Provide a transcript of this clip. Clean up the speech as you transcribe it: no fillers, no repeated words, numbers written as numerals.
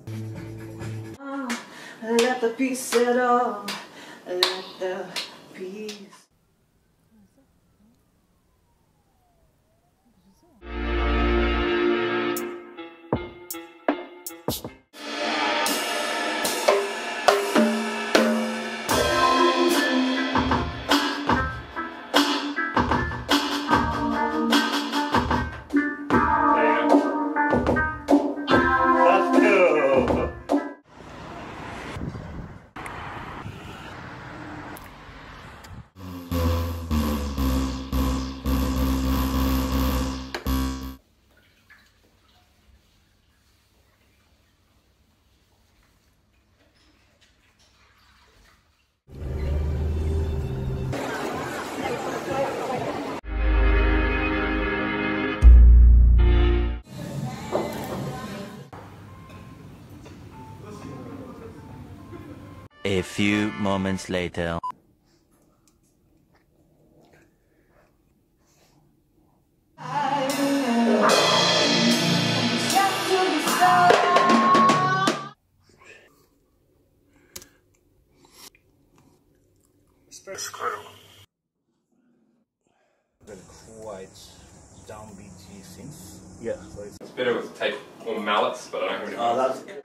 Let the peace settle. Let the peace. A few moments later. It's incredible. Quite downbeaty synth. Yeah, so It's better with tape or mallets, but I don't have any mallets. that's